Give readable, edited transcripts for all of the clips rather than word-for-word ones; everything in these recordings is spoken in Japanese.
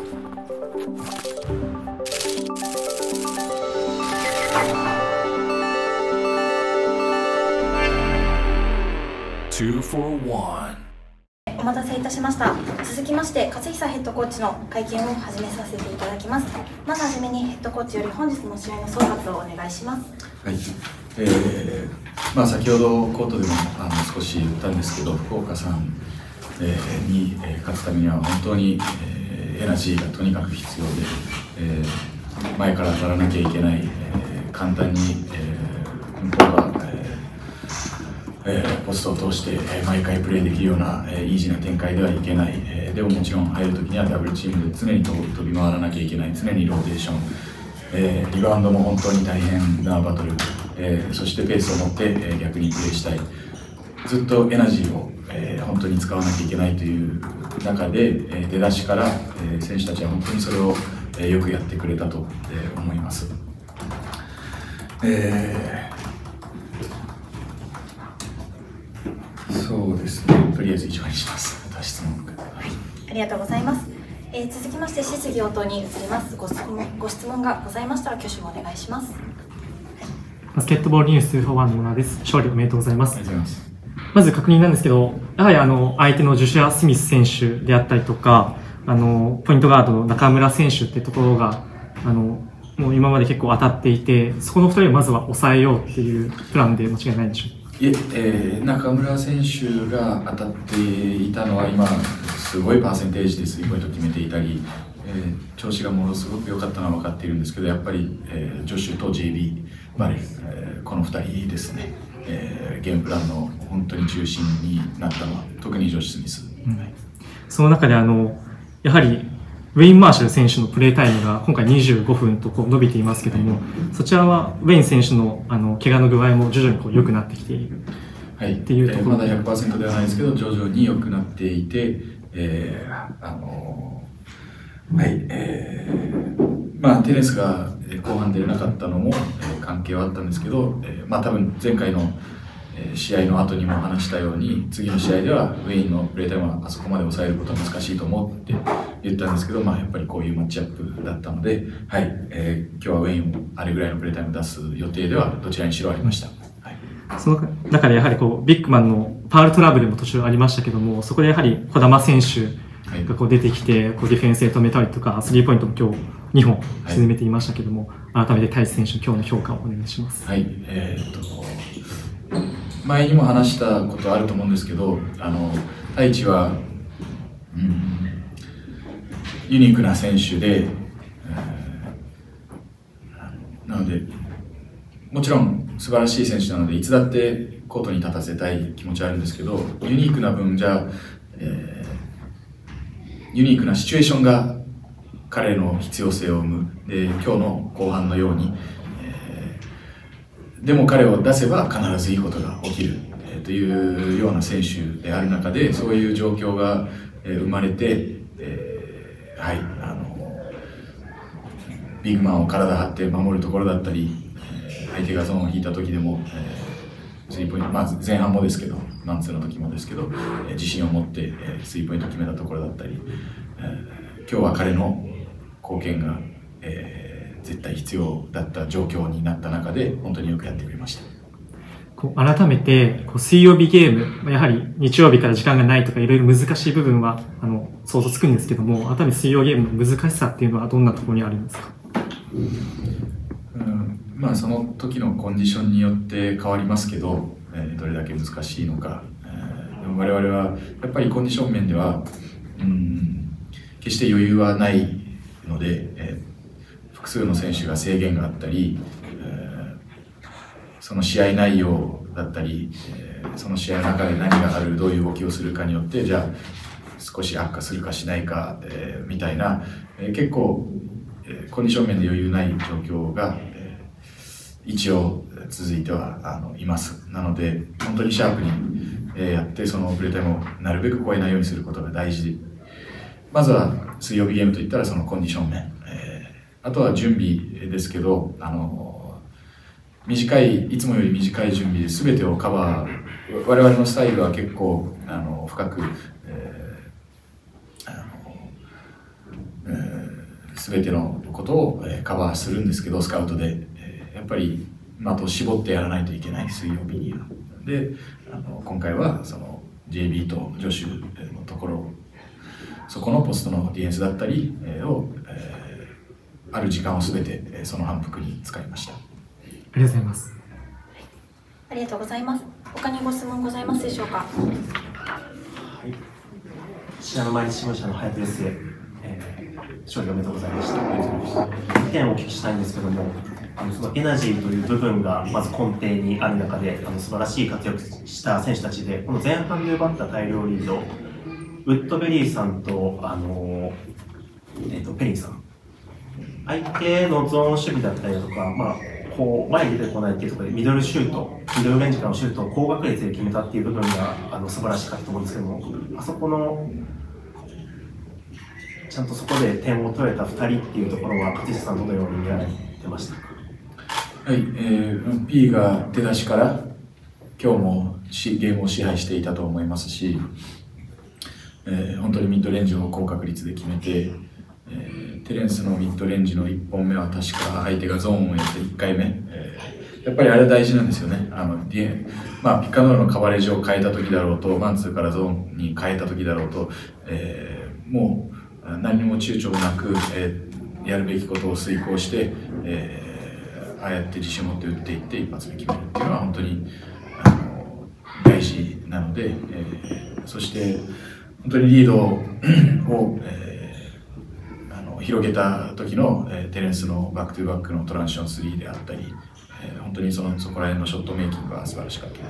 お待たせいたしました。続きまして勝久ヘッドコーチの会見を始めさせていただきます。まずはじめにヘッドコーチより本日の試合の総括をお願いします。 はい、先ほどコートでも少し言ったんですけど、福岡さん、に勝つためには本当に、エナジーがとにかく必要で、前から当たらなきゃいけない、簡単に、向こうがポストを通して毎回プレーできるようなイージーな展開ではいけない、でももちろん入るときにはダブルチームで常に飛び回らなきゃいけない、常にローテーション、リバウンドも本当に大変なバトル、そしてペースを持って、逆にプレーしたい、ずっとエナジーを、本当に使わなきゃいけないという中で、出だしから、選手たちは本当にそれを、よくやってくれたと、思います。そうですね、とりあえず以上にします。質問、 ありがとうございます。続きまして質疑応答に移ります。ご質問がございましたら挙手をお願いします。 バスケットボールニュース4の野田です。勝利おめでとうございます。 ありがとうございます。 まず確認なんですけど、やはり相手のジョシュア・スミス選手であったりとか、ポイントガードの中村選手ってところがもう今まで結構当たっていて、そこの2人をまずは抑えようっていうプランで間違いないでしょうか。 いえ、中村選手が当たっていたのは今すごいパーセンテージでスリーポイント決めていたり、調子がものすごく良かったのは分かっているんですけど、やっぱり、ジョシュと JB バレル、この2人ですね、ゲームプランの本当に中心になったのは特にジョシュ・スミス、 その中でやはりウェイン・マーシャル選手のプレータイムが今回25分と伸びていますけども、そちらはウェイン選手の怪我の具合も徐々に良くなってきているっていうところ、 まだ 100% ではないですけど徐々に良くなっていて、テネスが後半出れなかったのも関係はあったんですけど、多分前回の試合の後にも話したように、次の試合ではウェインのプレータイムはあそこまで抑えることは難しいと思って言ったんですけど、やっぱりこういうマッチアップだったので、今日はウェインをあれぐらいのプレータイム出す予定ではどちらにしろありました。 その中でやはりビッグマンのファウルトラブルも途中ありましたけども、そこでやはり児玉選手が出てきてディフェンスで止めたりとか、スリーポイントも今日2本沈めていましたけども、改めて太一選手の今日の評価をお願いします。 前にも話したことあると思うんですけど、太一は、ユニークな選手で、なのでもちろん素晴らしい選手なのでいつだってコートに立たせたい気持ちはあるんですけど、ユニークな分じゃ、ユニークなシチュエーションが彼の必要性を生む。で、今日の後半のように、でも彼を出せば必ずいいことが起きる、というような選手である中で、そういう状況が、生まれて、ビッグマンを体張って守るところだったり、相手がゾーンを引いた時でも、スリーポイント、まず前半もですけど、マンツーの時もですけど、自信を持ってスリーポイントを決めたところだったり、今日は彼の貢献が、絶対必要だった状況になった中で本当によくやってくれました。 改めて水曜日ゲーム、やはり日曜日から時間がないとかいろいろ難しい部分は想像つくんですけども、改めて水曜ゲームの難しさっていうのはどんなところにあるんですか？ その時のコンディションによって変わりますけど、どれだけ難しいのか、でも我々はやっぱりコンディション面では、決して余裕はないので、複数の選手が制限があったり、その試合内容だったり、その試合の中で何がある、どういう動きをするかによって、じゃあ少し悪化するかしないか、みたいな、結構コンディション面で余裕ない状況が、一応続いてはいます。なので本当にシャープに、やってそのプレータイムをなるべく超えないようにすることが大事で、まずは水曜日ゲームといったらそのコンディション面、あとは準備ですけど、いつもより短い準備で全てをカバー、我々のスタイルは結構深く、 全てのことをカバーするんですけど、スカウトで、やっぱり的を絞ってやらないといけない水曜日には。で、今回はその JB とジョシュのところ、そこのポストのディフェンスだったりを、ある時間を全てその反復に使いました。 ありがとうございます。 ありがとうございます。他にご質問ございますでしょうか。はい。 信濃毎日新聞社の隼人です。勝利おめでとうございました。1点お聞きしたいんですけども、そのエナジーという部分がまず根底にある中で、素晴らしい活躍した選手たちで、この前半で奪った大量リード、ウッドベリーさんとペリンさん、相手のゾーン守備だったりだとか、こう前に出てこないっていうところでミドルシュート、ミドルレンジからのシュートを高確率で決めたっていう部分が素晴らしかったと思うんですけども、あそこのちゃんとそこで点を取れた2人っていうところは、勝久さん、どのように見られてましたか。 はい、P が出だしから今日もゲームを支配していたと思いますし、本当にミッドレンジを高確率で決めて、テレンスのミッドレンジの1本目は確か相手がゾーンをやって1回目、やっぱりあれ大事なんですよね。ピックアンドロールのカバレージを変えた時だろうと、マンツーからゾーンに変えた時だろうと、もう何も躊躇なく、やるべきことを遂行して、ああやって自信を持って打っていって一発で決めるっていうのは本当に大事なので、そして本当にリードを、広げた時の、テレンスのバックトゥバックのトランジション3であったり、本当にそこら辺のショットメイキングは素晴らしかったです。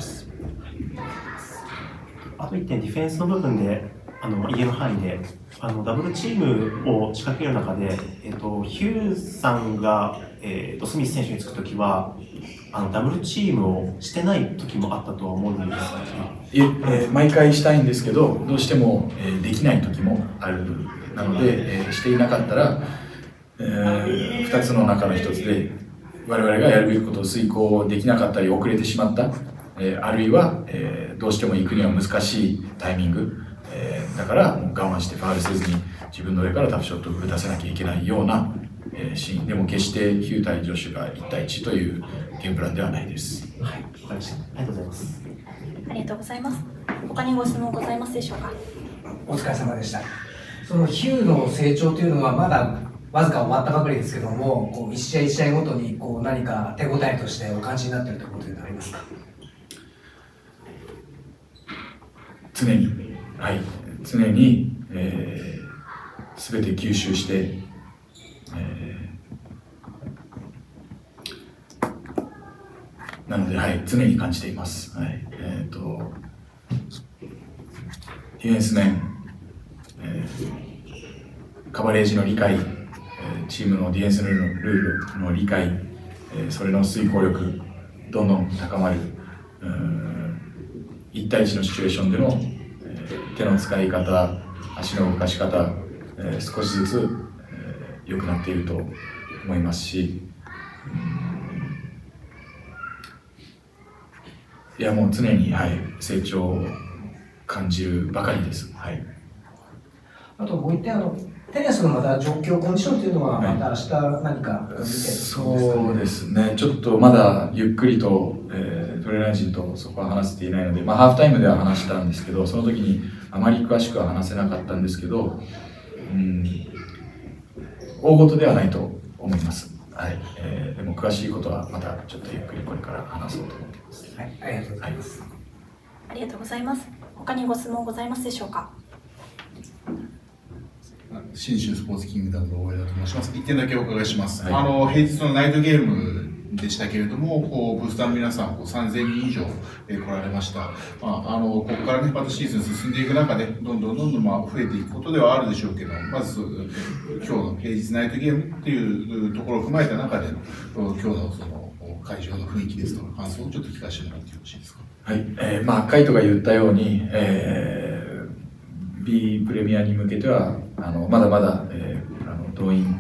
あと1点、ディフェンスの部分で家の範囲でダブルチームを仕掛ける中で、ヒューさんが、スミス選手につくときはダブルチームをしてない時もあったとは思うんですが、 毎回したいんですけど、どうしても、できない時もある。なので、していなかったら、2つの中の1つで我々がやるべきことを遂行できなかったり遅れてしまった、あるいは、どうしても行くには難しいタイミング、だからもう我慢してファウルせずに自分の上からタフショットを打たせなきゃいけないような、シーンでも決してヒュー対ジョシュが1対1というゲームプランではないです。 はい、わかりました。ありがとうございます。 ありがとうございます。他にご質問ございますでしょうか。 お疲れ様でした。そのヒューの成長というのはまだわずか終わったばかりですけども、1試合1試合ごとに何か手応えとしてお感じになっているということでありますか。 常に、はい、常に、全て吸収して、なので、はい、常に感じています。はい、ディフェンス面、カバレージの理解、チームのディフェンスルールの理解、それの遂行力、どんどん高まる、1対1のシチュエーションでの、手の使い方、足の動かし方、少しずつ、良くなっていると思いますし、いやもう常に、はい、成長を感じるばかりです。はい、 あともう一点、テレスのまた状況、コンディションというのは、また明日何か見て、 そうですね、ちょっとまだゆっくりと、トレーナー陣とそこは話せていないので、ハーフタイムでは話したんですけど、その時にあまり詳しくは話せなかったんですけど、大事ではないと思います。はい、でも詳しいことはまたちょっとゆっくりこれから話そうと思っています。 はい、ありがとうございます。 ありがとうございます。他にご質問ございますでしょうか。 信州スポーツキングダムの大枝と申します。1点だけお伺いします。 はい、 平日のナイトゲームでしたけれども、ブースターの皆さん3000人以上、来られました。ここからね、またシーズン進んでいく中で、どんどん増えていくことではあるでしょうけど、まず今日の平日ナイトゲームっていうところを踏まえた中での今日のその会場の雰囲気ですとか感想をちょっと聞かせてもらってよろしいですか。 はい、カイトが言ったように、B プレミアに向けてはまだまだ、動員、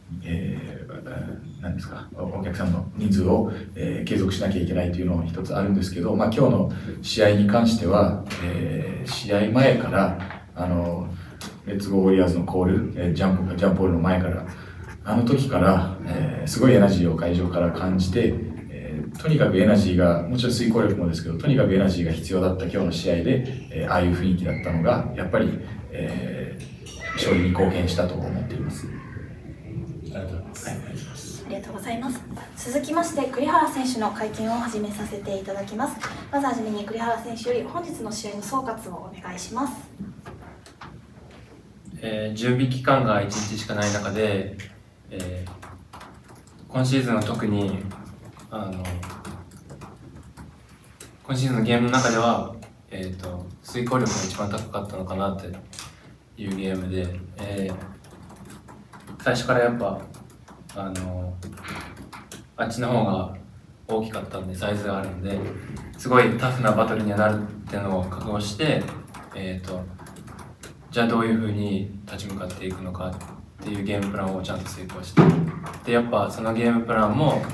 何ですか、お客さんの人数を、継続しなきゃいけないというのが一つあるんですけど、今日の試合に関しては、試合前からレッツゴーウォリアーズのコール、ジャンプボールの前からあの時から、すごいエナジーを会場から感じて、とにかくエナジーが、もちろん遂行力もですけど、とにかくエナジーが必要だった今日の試合で、ああいう雰囲気だったのが、やっぱり、勝利に貢献したと思っています。 ありがとうございます。 ありがとうございます。続きまして、栗原選手の会見を始めさせていただきます。まずはじめに栗原選手より本日の試合の総括をお願いします。 準備期間が1日しかない中で、今シーズンは特に今シーズンのゲームの中では、遂行力が一番高かったのかなっていうゲームで、最初からやっぱあっちの方が大きかったんで、サイズがあるんですごいタフなバトルにはなるっていうのを覚悟して、じゃあどういうふうに立ち向かっていくのかっていうゲームプランをちゃんと遂行して、でやっぱそのゲームプランも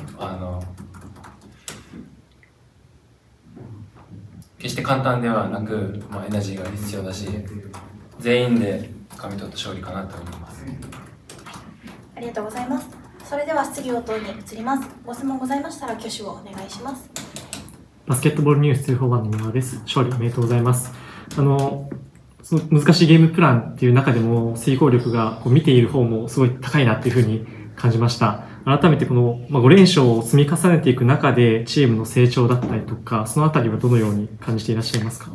決して簡単ではなく、エナジーが必要だし、全員で掴み取った勝利かなと思います。 ありがとうございます。それでは質疑応答に移ります。ご質問ございましたら挙手をお願いします。 バスケットボールニュース241の野川です。勝利おめでとうございます。その難しいゲームプランっていう中でも遂行力が見ている方もすごい高いなっていうふうに感じました。改めてこの5連勝を積み重ねていく中でチームの成長だったりとか、そのあたりはどのように感じていらっしゃいますか？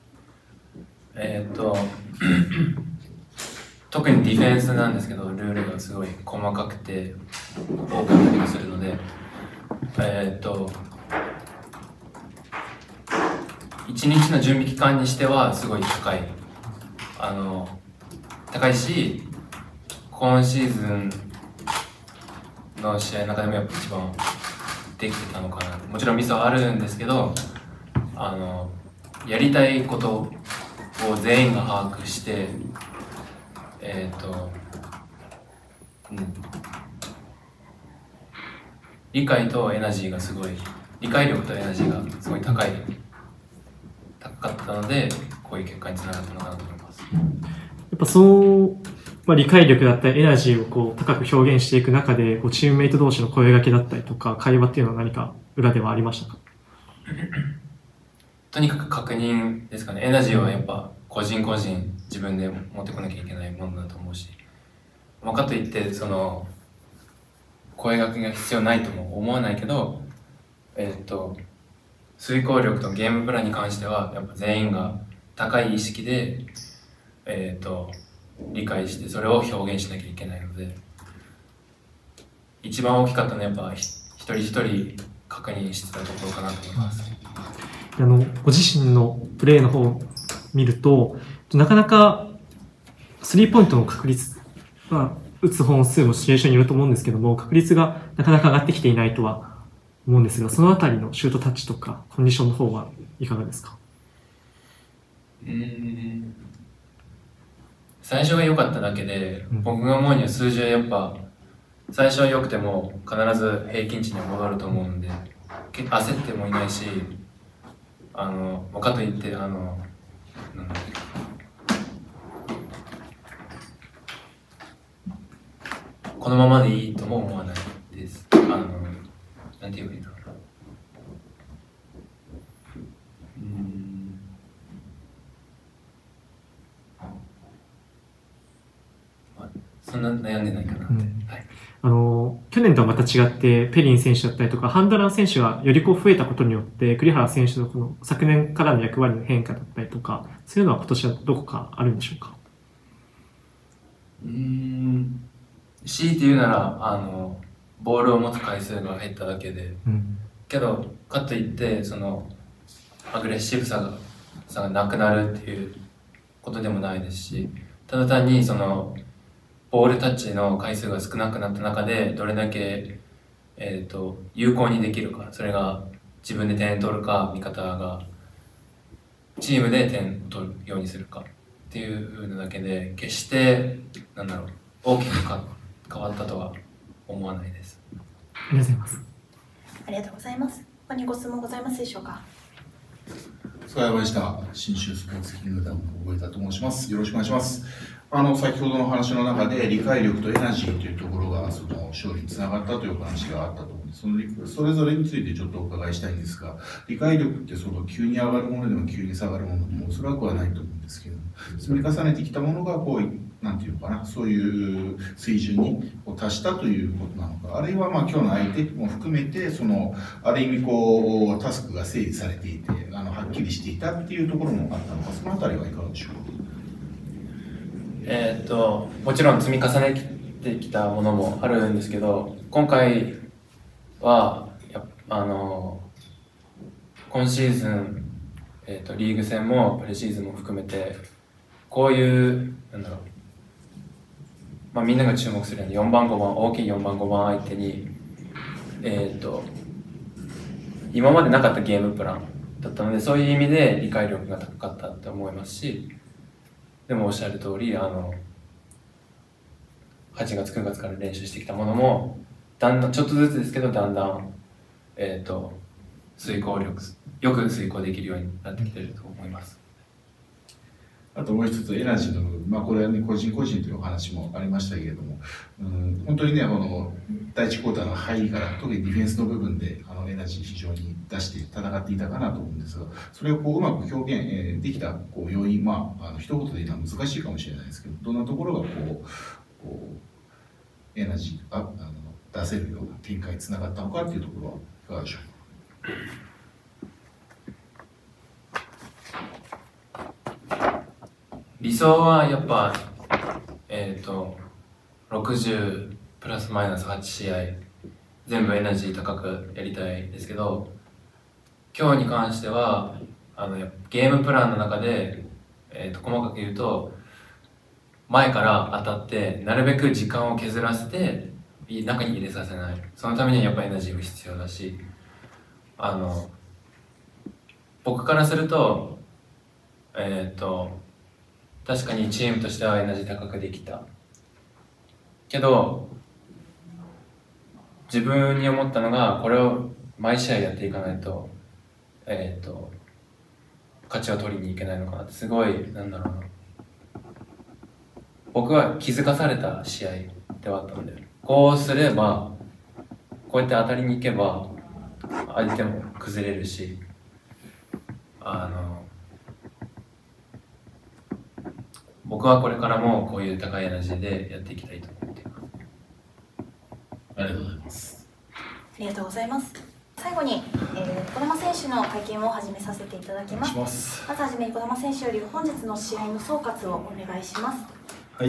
特にディフェンスなんですけど、ルールがすごい細かくて多かったりもするので、1日の準備期間にしてはすごい高いし、今シーズンの試合の中でもやっぱ一番できてたのかな。もちろんミスはあるんですけど、やりたいことを全員が把握して、理解とエナジーがすごい、理解力とエナジーがすごい高かったので、こういう結果につながったのかなと思います。 やっぱ理解力だったりエナジーを高く表現していく中で、チームメイト同士の声掛けだったりとか会話っていうのは何か裏ではありましたか？ とにかく確認ですかね。エナジーはやっぱ個人個人自分で持ってこなきゃいけないものだと思うし、かといって声掛けが必要ないとも思わないけど、遂行力とゲームプランに関してはやっぱ全員が高い意識で理解してそれを表現しなきゃいけないので、一番大きかったのはやっぱ一人一人確認してたところかなと思います。 ご自身のプレーの方を見ると、なかなかスリーポイントの確率、打つ本数もシチュエーションによると思うんですけども、確率がなかなか上がってきていないとは思うんですが、そのあたりのシュートタッチとかコンディションの方はいかがですか？ 最初が良かっただけで、僕が思うには数字はやっぱ最初は良くても必ず平均値には戻ると思うんで、焦ってもいないし、かといってこのままでいいとも思わないです。なんて言えばいいんだろうな。そんな悩んでないかな。はい、 去年とはまた違ってペリン選手だったりとかハンドラー選手がより増えたことによって栗原選手のこの昨年からの役割の変化だったりとか、そういうのは今年はどこかあるんでしょうか？ 強いて言うならボールを持つ回数が減っただけで、けどかといってアグレッシブさがなくなるっていうことでもないですし、ただ単にボールタッチの回数が少なくなった中でどれだけ、有効にできるか、それが自分で点取るか味方がチームで点を取るようにするかっていう風なだけで、決して大きく変わったとは思わないです。 ありがとうございます。 ありがとうございます。他にご質問ございますでしょうか？ 菅山でした。信州スポーツキングダムの大枝と申します。よろしくお願いします。 先ほどの話の中で理解力とエナジーというところがその勝利につながったというお話があったと思うんです。それぞれについてちょっとお伺いしたいんですが、理解力ってその急に上がるものでも急に下がるものでもおそらくはないと思うんですけど、積み重ねてきたものがこうなんていうのかな、そういう水準に達したということなのか、あるいは今日の相手も含めてそのある意味タスクが整理されていてはっきりしていたっていうところもあったのか、そのあたりはいかがでしょうか。 もちろん積み重ねてきたものもあるんですけど、今回は今シーズン、リーグ戦もプレシーズンも含めてこういうみんなが注目するように4番5番大きい4番5番相手に今までなかったゲームプランだったので、そういう意味で理解力が高かったと思いますし、でもおっしゃる通り8月9月から練習してきたものもだんだんちょっとずつですけどだんだん遂行力よく遂行できるようになってきていると思います。 あともう一つエナジーの部分、これはね個人個人というお話もありましたけれども、本当にね第1クォーターの入りから特にディフェンスの部分でエナジー非常に出して戦っていたかなと思うんですが、それをうまく表現できた要因、一言で言うのは難しいかもしれないですけど、どんなところがエナジーが出せるような展開につながったのかというところはいかがでしょうか。 理想はやっぱ60プラスマイナス8試合全部エナジー高くやりたいですけど、今日に関してはゲームプランの中で、細かく言うと前から当たってなるべく時間を削らせて中に入れさせない、そのためにはやっぱエナジーも必要だし、僕からすると確かにチームとしてはエナジー高くできたけど、自分に思ったのがこれを毎試合やっていかないと勝ちを取りにいけないのかなって、すごい僕は気づかされた試合ではあったので、こうすればこうやって当たりに行けば相手も崩れるし、僕はこれからもこういう高いエナジーでやっていきたいと思っています。 ありがとうございます。 ありがとうございます。最後に、児玉選手の会見を始めさせていただきます。まずはじめに児玉選手より本日の試合の総括をお願いします。 はい、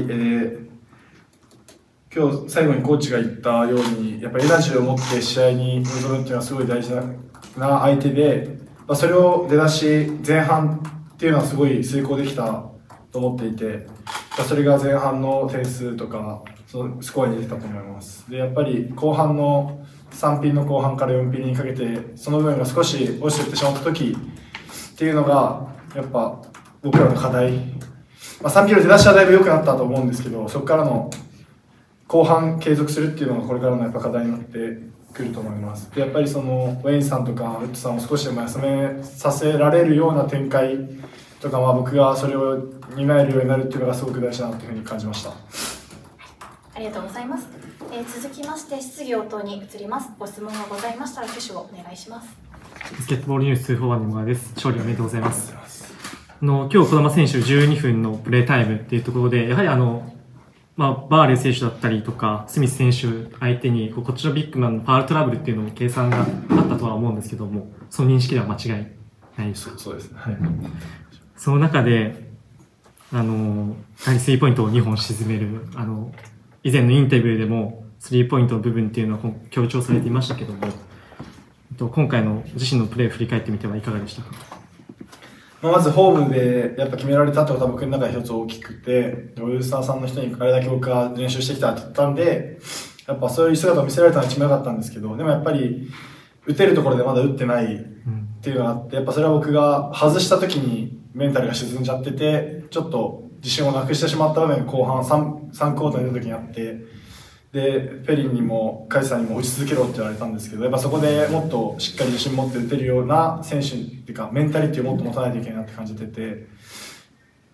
今日最後にコーチが言ったように、やっぱりエナジーを持って試合に臨むっていうのはすごい大事な相手で、それを出だし前半っていうのはすごい遂行できたと思っていて、それが前半の点数とかそのスコアに出てたと思います。でやっぱり後半の3ピンの後半から4ピンにかけてその部分が少し落ちていってしまった時っていうのがやっぱ僕らの課題、3ピンの出だしはだいぶ良くなったと思うんですけど、そこからの後半継続するっていうのがこれからのやっぱ課題になってくると思います。でやっぱりそのウェインさんとかウッドさんを少しでも休めさせられるような展開とか、僕がそれを担えるようになるっていうのがすごく大事だなというふうに感じました。 ありがとうございます。続きまして質疑応答に移ります。ご質問がございましたら挙手をお願いします。 バスケットボールニュース241の小川です。勝利おめでとうございます。今日児玉選手12分のプレータイムっていうところで、やはりバーレー選手だったりとかスミス選手相手にこっちのビッグマンのファウルトラブルっていうのも計算があったとは思うんですけども、その認識では間違いないですか？ そうですね。 はい。その中でやはりスリーポイントを2本沈める、以前のインタビューでもスリーポイントの部分っていうのは強調されていましたけども、今回の自身のプレーを振り返ってみてはいかがでしたか？ まずホームでやっぱ決められたってことは僕の中で一つ大きくて、オールスターさんの人にあれだけ僕が練習してきたって言ったんで、やっぱそういう姿を見せられたのは一番良かったんですけど、でもやっぱり打てるところでまだ打ってないっていうのがあって、やっぱそれは僕が外した時にメンタルが沈んじゃってて、ちょっと自信をなくしてしまった場面が後半 3クォーターに出た時にあって、でフェリンにもカイさんにも打ち続けろって言われたんですけど、やっぱそこでもっとしっかり自信持って打てるような選手っていうかメンタリティをもっと持たないといけないなって感じてて、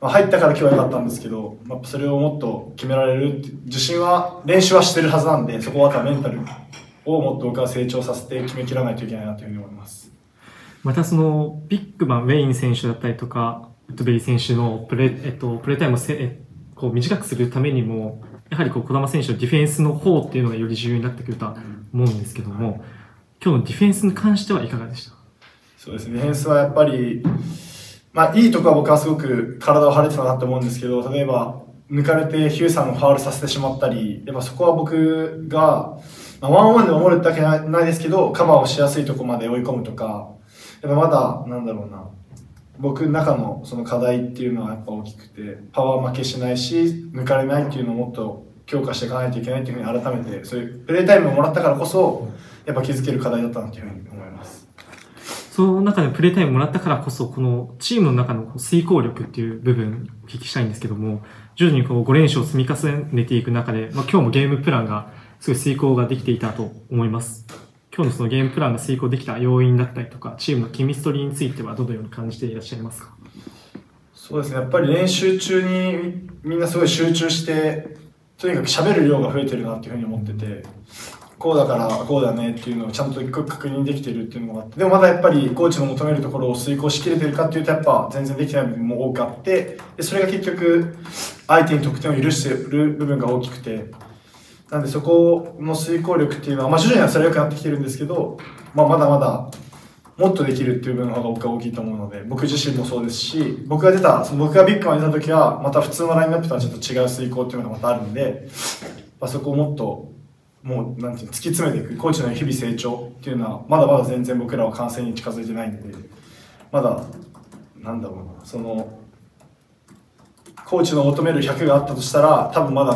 入ったから今日は良かったんですけど、それをもっと決められる自信は、練習はしてるはずなんで、そこはメンタルをもっと僕は成長させて決めきらないといけないなというふうに思います。 またそのビッグマン、ウェイン選手だったりとか、ウッドベリー選手のプレータイムをこう短くするためにも、やはり児玉選手のディフェンスの方っていうのがより重要になってくるとは思うんですけども、今日のディフェンスに関してはいかがでした？そうですね、 ディフェンスはやっぱり、いいとこは僕はすごく体を張れてたなと思うんですけど、例えば抜かれてヒューさんをファウルさせてしまったり、やっぱそこは僕が、ワンオンワンで守るだけないですけど、カバーをしやすいところまで追い込むとか、やっぱまだ、僕の中のその課題っていうのはやっぱ大きくて、パワー負けしないし、抜かれないっていうのをもっと強化していかないといけないっていうふうに改めて、そういうプレータイムをもらったからこそ、やっぱ気づける課題だったなというふうに思います。 その中でプレータイムもらったからこそ、このチームの中の遂行力っていう部分をお聞きしたいんですけども、徐々に5連勝を積み重ねていく中で、今日もゲームプランがすごい遂行ができていたと思います。今日のそのゲームプランが遂行できた要因だったりとか、チームのケミストリーについてはどのように感じていらっしゃいますか？ そうですね、やっぱり練習中にみんなすごい集中して、とにかく喋る量が増えてるなっていうふうに思ってて、こうだからこうだねっていうのをちゃんと一個確認できてるっていうのがあって、でもまだやっぱりコーチの求めるところを遂行しきれてるかっていうと、やっぱ全然できてない部分も多くあって、でそれが結局相手に得点を許してる部分が大きくて、なんでそこの遂行力っていうのは、徐々にはそれは良くなってきてるんですけど、まだまだもっとできるっていう部分の方が僕は大きいと思うので、僕自身もそうですし、僕がビッグマンに出た時はまた普通のラインナップとはちょっと違う遂行っていうのがまたあるんで、そこをもっとなんていう突き詰めていく、コーチの日々成長っていうのはまだまだ全然僕らは完成に近づいてないんで、まだそのコーチの求める100があったとしたら、多分まだ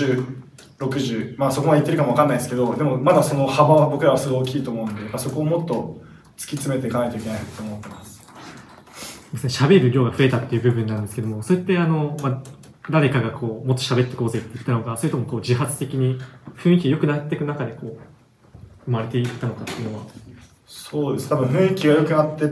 50、60、そこまでいってるかもわかんないですけど、でもまだその幅は僕らはすごい大きいと思うんで、そこをもっと突き詰めていかないといけないと思ってます。 喋る量が増えたっていう部分なんですけども、それって誰かがもっと喋っていこうぜって言ったのか、それとも自発的に雰囲気が良くなっていく中で生まれていったのかっていうのは。 そうです。多分雰囲気が良くなってって、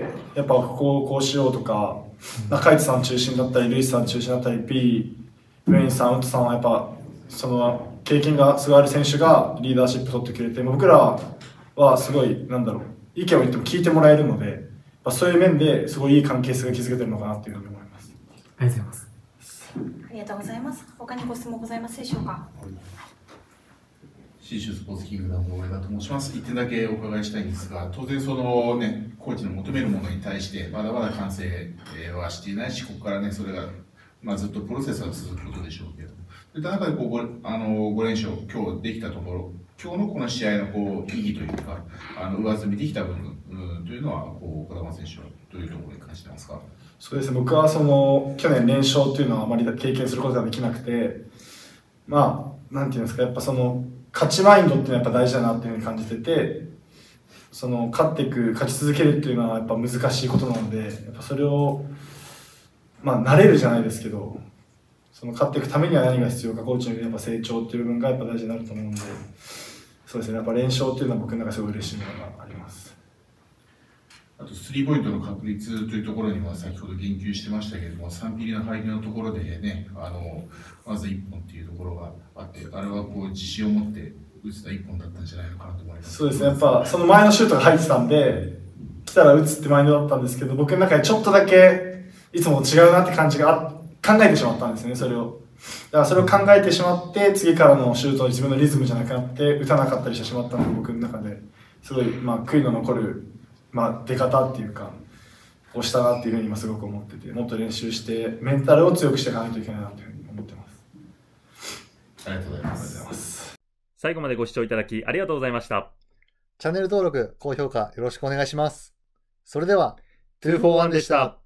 やっぱこうしようとか、カイツさん中心だったり、ルイスさん中心だったり、ウェインさん、ウッドさんはやっぱその経験がすごいある選手がリーダーシップ取ってくれて、僕らはすごい意見を言っても聞いてもらえるので、そういう面ですごいいい関係性が築けてるのかなというふうに思います。 ありがとうございます。 ありがとうございます。他にご質問ございますでしょうか。 信州スポーツキングダムの大江と申します。1点だけお伺いしたいんですが、当然そのコーチの求めるものに対してまだまだ完成はしていないし、ここからそれがずっとプロセスは続くことでしょうけど、そういった中で5連勝今日できたところ、今日のこの試合の意義というか、上積みできた部分というのは児玉選手はどういうところに感じてますか？ そうですね、僕は去年連勝というのはあまり経験することができなくて、なんていうんですか、やっぱ勝ちマインドっていうのはやっぱ大事だなっていうふうに感じてて、勝ち続けるっていうのはやっぱ難しいことなので、やっぱそれを慣れるじゃないですけど、勝っていくためには何が必要か、コーチのやっぱ成長っていう部分がやっぱ大事になると思うんで、そうですね、やっぱ連勝っていうのは僕の中ですごい嬉しいものがあります。 あとスリーポイントの確率というところには先ほど言及してましたけれども、3ピリの入りのところでね、まず1本っていうところがあって、あれは自信を持って打つた1本だったんじゃないのかなと思います。 そうですね、やっぱその前のシュートが入ってたんで、来たら打つってマインドだったんですけど、僕の中でちょっとだけいつも違うなって感じが考えてしまったんですね、それを。だからそれを考えてしまって、次からのシュートの自分のリズムじゃなくなって打たなかったりしてしまったので、僕の中ですごい悔いの残る出方っていうかをしたなっていうふうに今すごく思ってて、もっと練習してメンタルを強くしていかないといけないなというふうに思ってます。 ありがとうございます。 最後までご視聴いただきありがとうございました。 チャンネル登録、高評価よろしくお願いします。それでは241でした。